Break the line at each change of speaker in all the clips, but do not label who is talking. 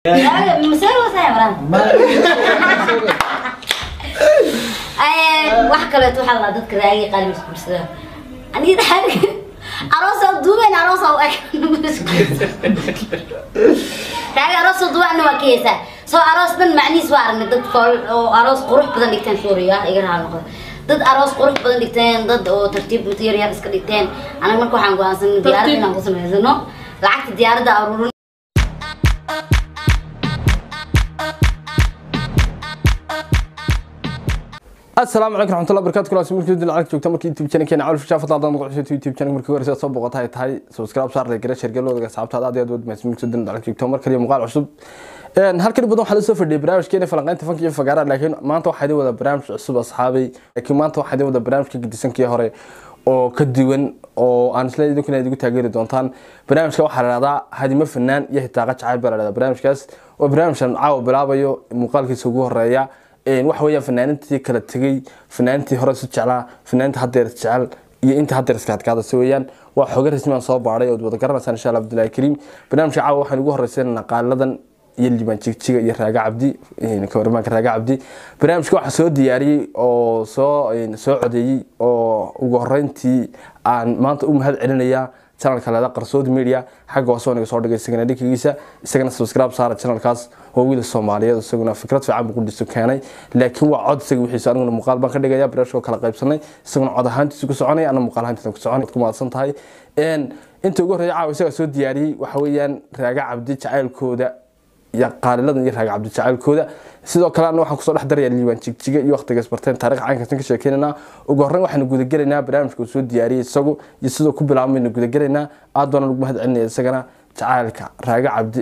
لا مسوي سايبران واحد كله توحى الله ضدك راجي قال مش أنا ده حاجة عروسة دوبين عروسة وأكل تعالى عروسة دوبين أنا وكيسة سو عروس من معني سوار إن ضد فول أو عروس قروح بدن دكتين سوريا يقرأ على النقطة ضد عروس قروح بدن دكتين ضد أو ترتيب مثير يا بس كدكتين أنا ما كنت حنقول أصلا ديارة أنا قسم هذا لعكت الديارة ده أورون
السلام عليكم ورحمة الله وبركاته. كل اسبوع جديد على جوجتا مركي يوتيوب channel كان عارف شافت هذا نقطة يوتيوب channel مركي ورسالة صوب وقتها هاي سبسكرايب صار لي شير قالوا لك صاحبت هذا دياد ما اسمك جدا على جوجتا مركي اليوم مقال عصب هالكلي بدون حل سفر دي برامج كده فلقيت فنكي فقرة لكن ما أنت واحد ولا برامج عصب أصحابي لكن ما أنت واحد ولا برامج كده سنكي هراي أو كديون أو أنا سلاي دوك نادي قلت تغيير دونتان برامج كوا حرادة هذه ما فنان يحتاج عيب على برامج كاس وبرامج عاو بلابيو مقال كيسوقه الرأي wax weeyaan fanaanantii kala tagay fanaantii hore si jeclaa fanaantii hadda jecel iyo inta hadda iska adkaada si weeyaan waa xoog rasmi aan soo baaray oo wada garanaysan insha Allah Abdullahi Karim barnaamijka caawa waxaan ugu horeysan qaaladan iyo liban jigjiga iyo raaga cabdi ka warmaanka raaga cabdi barnaamijka waxa soo diyaariyay oo soo codeeyay oo ugu horeyntii aan maanta u mahad celinaya channel kale qarsood media xagga oo soo soo dhageysan dhigkiisa isagana subscribe saara channel kaas oo wiil Soomaaliyeed isaguna fikrad fiican ku dhiso keenay laakiin waa codsiga wixii anaguna muuqaal baan ka dhigaya barashoo kala qaybsanay isaguna cod ahaantiisa ku soconay ana muuqaal ahaantiisa ku soconay ku maadsan tahay inta ugu horeeyay caawa isaga soo diyaariyay waxa weeyaan raaga cabdi jacaylkooda يا قاللادن iyo raaga cabdi jacaylkooda sidoo kale aan waxaan ku soo dhex daraya liiban jigjiga iyo waqtiga isbarteen taariikh aan ka sheekeynaa ugu horreyn waxaan guud galeynaa barnaamijka soo diyaariyay isagu iyo sidoo ku bilaabmayna guud galeynaa aad doona lagu mahad celinay isagana jacaylka raaga cabdi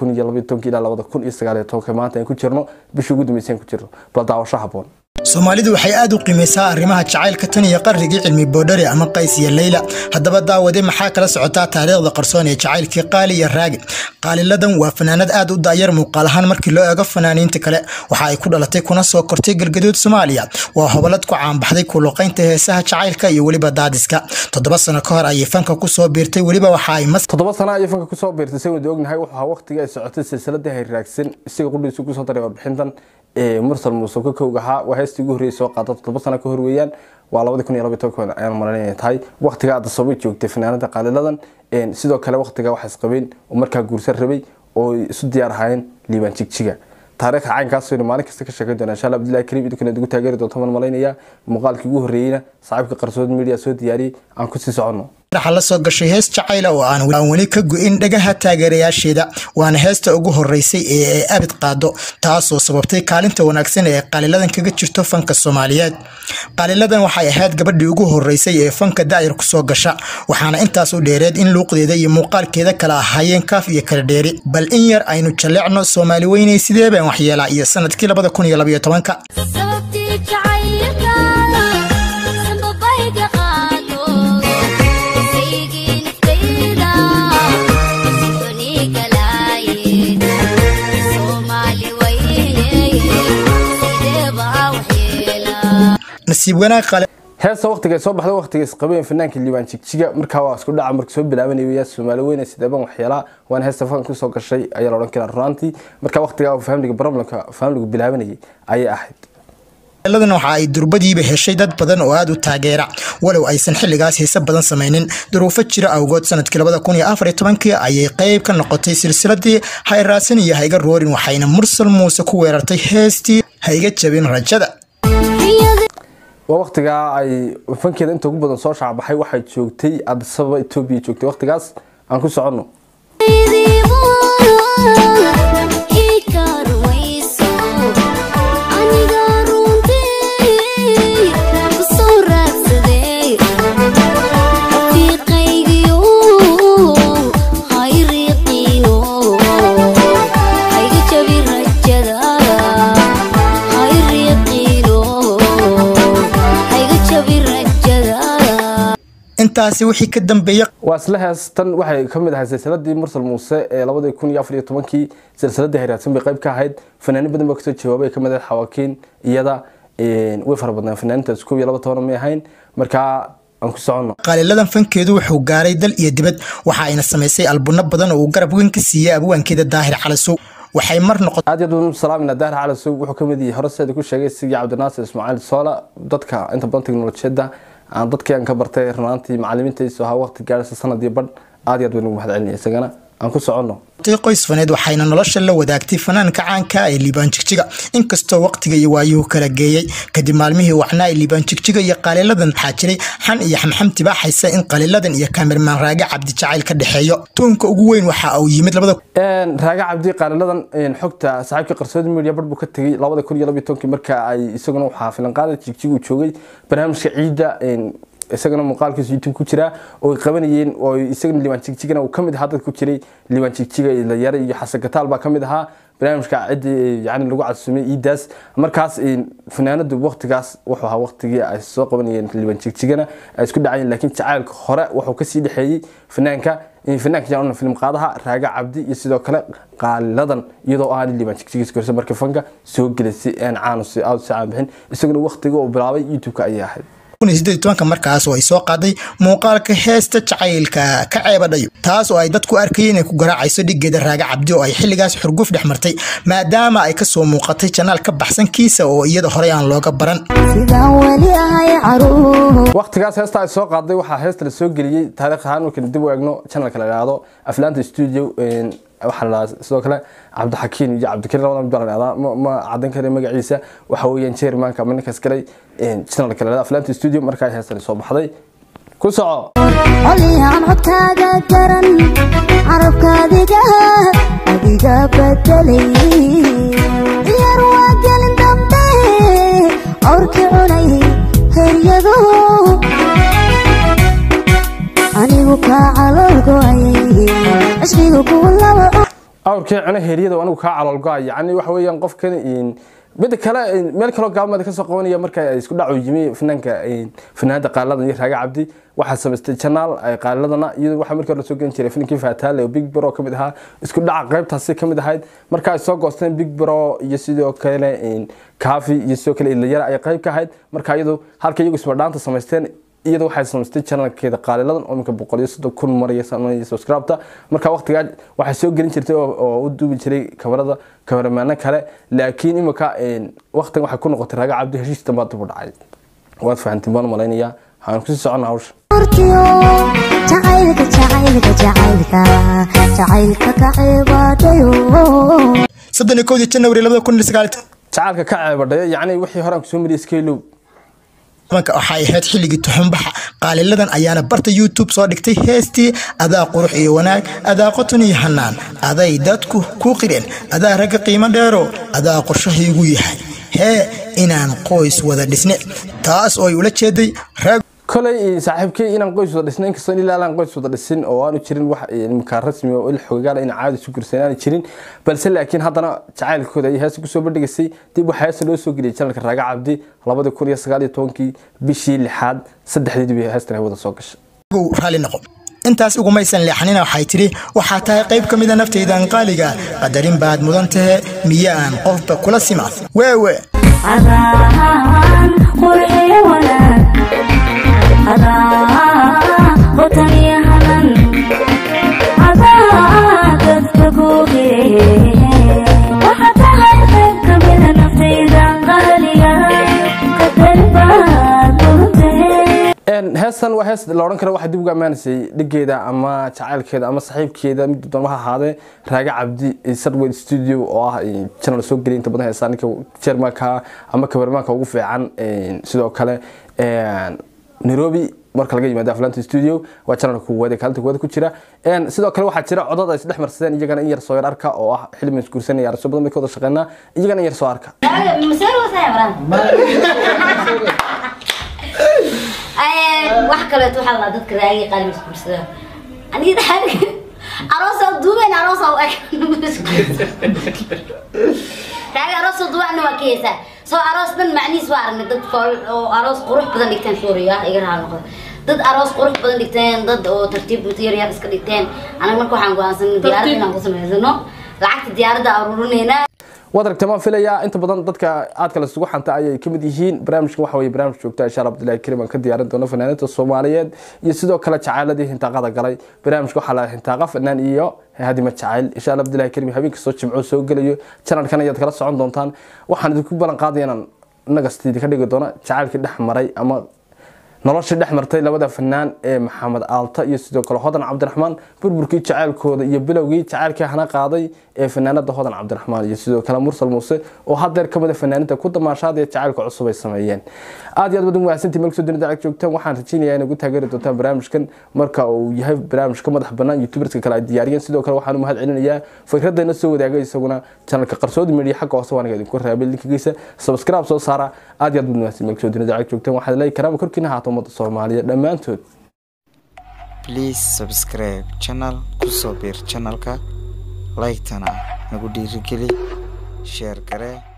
2012 ilaa 2019 maanta aan ku jirno bishii ugu dambeysay ku jirno bal daawasho haboon
Soomaalidu waxay aad u qiimeysaa arrimaha jacaylka tan iyo qarrigii cilmi boodhari ama qays iyo Leila hadaba daawade maxaa kala socotaa taariikhda qarsoon ee jacaylkii qaali iyo raagi qaaliladan waa fanaanad aad u daayar muuqaal ahaan markii loo eego fanaaniinta kale waxa ay ku dhalatay kuna soo kortay galgaduud Soomaaliya waa hobalad ku caan baxday ku luqaynta heesaha jacaylka iyo waliba daadiska 7 sano ka hor ay fanka ku soo biirtay waliba waxa ay 7 sano ay fanka ku soo biirtay si wada ognahay waxa waqtiga ay socotay silsiladda hayraagsan isaga qudhiisu ku soo daray warbixintan mursal muusoo ka koogaha waxay ugu horeeyay soo qaaday 7 sano ka hor weeyaan waa 2012 ayaan marinay tahay waqtiga aad soo joogtay fanaanada qaaliladan sidoo kale waqtiga waxa isqabeen oo markaa guursan rabay oo isu diyaar ahaayeen liiban jigjiga taariikhda caankaas oo maalin kasta ka sheekay doona insha Allah Abdullahi Karim idinku ugu taageeri doonto man malaynaya muuqaalkii ugu horeeyayna saaxiibka qarsood media soo diyaariyay aan ku sii socono waxa la soo gashay hees jacayl oo aan wali ka go'in dhagaha taageerayaasheeda waana heesta ugu horeysay ee abid qaado taasoo sababtay kaalinta wanaagsan ee qaaliladan kaga jirto fanka Soomaaliyeed qaaliladan waxay ahayd gabadhii ugu horeysay ee fanka daayir ku soo gasha waxaana intaas u dheereed in luuqdeeda iyo muuqaalkeeda kala ahaayeen kaaf iyo kala dheeri bal in yar aynu jaleecno Soomaali weynay sidee baan waxyeelaa iyo sanadkii 2012 nasiib wanaag qale
heesa waqtiga soo baxday waqtiga isqabeen fanaanka liiban jigjiga markaa waa isku dhaca markii soo bilaabanayay Soomaali weyn sidee baan waxyeelaa waan heesa fan ku soo gashay ayaa la oran karaa runtii markaa waqtiga fahamliga problemka fahamliga bilaabanayay ayay ahayd
qaaliladan waxa ay durbadiiba heshay dad badan oo aad u taageera walow aysan xilligaas heesa badan sameeynin duruufo jira awgood sanadkii 2014 ayay qayb ka noqotay silsiladii Hayraasan iyo Hayga Roorin waxayna mursal muuse ku weerartay heestii Hayga Jabin Rajada
waqtiga ay fankeeda inta ugu badan soo shaabaxay waxay joogtay Addis Ababa Ethiopia joogtay waqtigaas aan ku socono
intaasi wixii ka dambeeyay
wasla heestan waxay kamid ahayd silsiladii mursal muuse ee 2014 silsiladii Hayraasan bay qayb ka ahayd fanaaniin badan baa ka soo jawaabay kamid ah xawaakiin iyada way fara badan fanaaniinta isku 12 ma ahayn markaa aan ku socono
qaaliladan fankeedu wuxuu gaaray dal iyo dibad waxa ayna sameysay albumno badan oo garab weyn ka siiyay abwaankeeda Daahir Calasow waxay mar noqotay
aad iyo salaamina daar cali soo wuxuu kamid yahay horseeda ku sheegay Sigi Cabdinaasir Ismaaciil Soola dadka inta badan teknolojiyada aan dadkii aan ka bartay runtii macallimiintiisa waxa waqti gaaraysa sanadii badh aad iyo aad mahad celinaya isagana aan ku socono
qoys faneed waxayna nolosha la wadaagtay fanaanka caanka ee Liibaan Jigjiga inkastoo waqtiga iyo waayuhu kala geeyay kadib maalmihii wacnaa Liibaan Jigjiga iyo qaaliladan waxaa jiray xan iyo xamxamti baa xaysa in qaaliladan iyo cameraman Raaga Cabdi Jacayl ka dhaxeeyo toonka ugu weyn waxa uu yimid
Raaga Cabdi qaaliladan xogta saaxiibka qarsoodi media barbu ka tagay 2012 marka ay isaguna waxa filan qaaday Jigjiga uu joogay barnaamijka ciida isagana muuqaalkiisa YouTube ku jira oo ay qabanayeen oo isagana Liibaan Jigjigana uu kamid ahaa dad ku jiray Liibaan Jigjiga ila yar iyo Xasan Gataal baa kamid ahaa barnaamijka cidi yani lagu casuumay iidaas markaas fanaanadu waqtigaas wuxuu ahaa waqtigii ay soo qabanayeen Liibaan Jigjigana ay isku dhacayeen laakiin jacaylka hore wuxuu ka sii dhaxeeyay fanaanka jaanna film qaadaha Raaga Cabdi iyo sidoo kale qaaliladan iyadoo aan Liibaan Jigjiga isku markii fanka soo galisay caanusi aad saacan bixin isaguna waqtiga uu bilaabay YouTube-ka ay ahayd
2018 markaas oo ay soo qaaday muuqaalka heesta jacaylka ka ceebadhayo taas oo ay dadku arkayeen ku garaacayso dhigeeda Raaga Cabdi oo ay xilligaas xurguf dhexmartay maadaama ay ka soo muuqatay channel ka baxsan kiisa oo iyada hore aan looga baran sidaan wali ahay caruur
waqtigaas heesta ay soo qaaday waxa heesta la soo galiyay taariikh ahaan oo kala dib u eegno channelka la yiraahdo Aflaanta Studio waxa la sidoo kale Cabdi Xakiin iyo Cabdi Kariim labadan baranada ma cadan kare magaciisa waxa weeyaan chairmanka ninkaas kale channelka la Aflaanta Studio markaa heestan soo baxday ku soco
oliyaan codkaaga garan carabkaadiga adiga bedelay yar waa gelin dambe awrki cunay heryado anigu ka calolgoay ashkigu kuulawa
awrkii cunay heryado anigu ka calolgoay yani waxa weeyaan qofkan bada kale meel kale gaabmada ka soo qabanaya marka ay isku dhaco yimi fanaanada qaaliladan iyo Raaga Cabdi waxa sameystay channel ay qaaliladana iyadoo waxa markii hore soo gelin jiray filimkii Faataale oo Big Bro kamid ahaa isku dhaca qaybtaasi kamid ahayd marka ay soo goosteen Big Bro iyo sidoo kale Kaafi iyo sidoo kale ila yar ay qayb ka ahayd marka iyadoo halka iyagu isma dhaanta sameysteen iyadoo waxay sameystay channelkeeda qaaliladan oo minka 160 maraya sameeyay subscribe-ta marka waqtiga waxa soo gelin jirtay oo u duubi jiray kameramaana kale laakiin imika waqtigan waxa ku noqotay Raaga Cabdi heshiis dambaad u dhacay waad fahantiin baan malaynaya waxaan ku sii soconaa hawsha
jacaylka ka ceebadayo
31 January 2019
jacaylka ka ceebadayo yani wixii hore aan ku soo mariyay iskaylow
marka waxay ahayd xilligii tuxunbaxa qaaliladan ayaana barta YouTube soo dhigtay heestii adaa qurux iyo wanaag adaa qotun iyo hanaan aday dadku ku qireen adaa rag qiimo dheero adaa qorshahaygu yahay inaan qoys wada dhisnay taas oo ay ula jeeday rag
kolay saaxiibkay inaan qoys wada dhisnay inkastoo ilaa aan qoys wada dhisin oo aanu jirin wax imka rasmi oo il xogaal in caadi isu gursanaan jirin balse laakiin haddana jacaylkooda ay hees ku soo bandhigaysay dib waxa hees loo soo geliyay channelka Raaga Cabdi 2019 bishii 6aad 3 dib heestan wada soo gashay
raalli noqo intaas ugu maysan leexanina waxay tiri waxa tahay qayb kamid ah naftaydan qaaliga qadarin baad mudan tahay miyaan qofba kula sima weewe
adaan qurxiyo wanaag adaa qotani hanan adaa dadka googe waxa tahay qayb kamid ah naftaydan qaaliga qadarin baad mudan tahay
heestan waa hees la oran karo waxa dib uga amaanayay dhigeeda ama jacaylkeeda ama saaxiibkeeda mid doon waxa ahaade Raaga Cabdi Sarway Studio oo ah channel soo gelin inta badan heestan ninka chairmanka ama cameramanka ugu fiican sidoo kale Nairobi marka laga yimaado Aflaanta Studio waa channel ku wada kaalta ku jira sidoo kale waxa jira codad ay isdhex marsadeen iyagana in yar soo yar arka oo ah xilmi isku kursanaya arso badan ka wada shaqeynaa iyagana yar soo arka
wax kale waxa la dadka raagi qalin isku kursada ani dhaxal aroos duubeen aroos oo ay raagi aroos duubaan waa keesa soo aroos ban macniis waa arnay dad fool oo aroos qurux badan dhigtaan Suuriya iga raal noqdo dad aroos qurux badan dhigtaan dad oo tartiib yar iska dhigtaan anaga marka waxaan go'aansan diyaaradda inaan ku sameeyno lacagta diyaaradda aruurinayna
wadaragta ma filaya inta badan dadka aad kala isugu xanta ayay kamid yihiin barnaamijkan waxa weeye barnaamij joogta insha Allah Abdullaahi Kariim aan ka diyaarin doono fanaaniinta Soomaaliyeed iyo sidoo kale jacayladii hintaaqada galay barnaamijka waxa la hintaaqa fanaan iyo hadima jacayl insha Allah Abdullaahi Kariim habeenka soo jimco soo galayo channelkan ayaad kala socon doontaan waxaan idinku balan qaadaynaa nagasteedii ka dhigi doona jacaylkii dhexmaray ama nolosha dhexmartay labada fanaan ee Maxamed Aalta iyo sidoo kale Hodan Cabdiraxmaan burburkii jacaylkooda iyo bilowgii jacaylkii hana qaaday ee fanaanada Hodan Cabdiraxmaan iyo sidoo kale Mursal Muuse oo hadeer kamid ah fanaaniinta ku damaashaday jacaylka cusub ay sameeyeen aad iyo aad badan wanaagsantii meel soo dunida ag joogtaan waxaan rajaynayaa inaad ugu taageeri doontaan barnaamijkan marka uu yahay barnaamijka madax banaan YouTuberska kale ay diyaariyeen sidoo kale waxaan u mahad celinayaa fikradayna soo wadaagay isaguna channelka qarsoodi media xaq hoose waan idinku raabay linkigiisa subscribe soo saara aad iyo aad badan wanaagsan meel soo dunida ag joogtaan waxaad leeyahay karaama korkiina haato umada Soomaaliya dhamaantood
please subscribe channel kusoo bir channelka like tana nagu dhiirigeli share kare